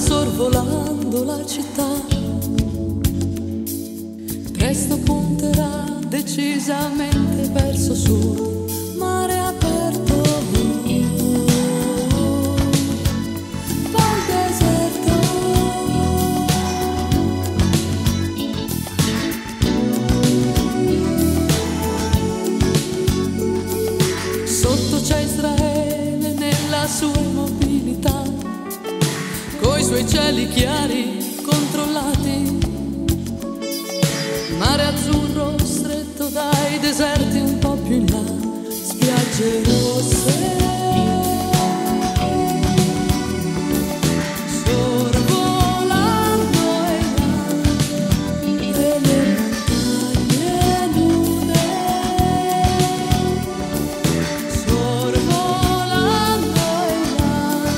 sorvolando la città. Presto punterà decisamente verso sud, mare aperto, poi deserto. Sotto c'è Israele nella sua immobilità, coi suoi cieli chiari controllati, mare azzurro stretto dai deserti un po' più in là, spiagge rosse. Sorvolando in là delle montagne nude, sorvolando in là.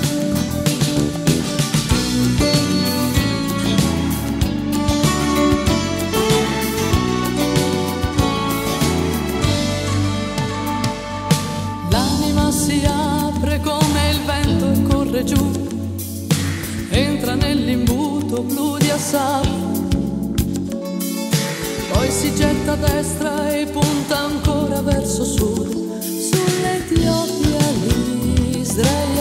L'anima si apre come il vento e corre giù, entra nell'imbuto blu di Assaf, poi si getta a destra e punta ancora verso sud, sull'Etiopia, l'Israele.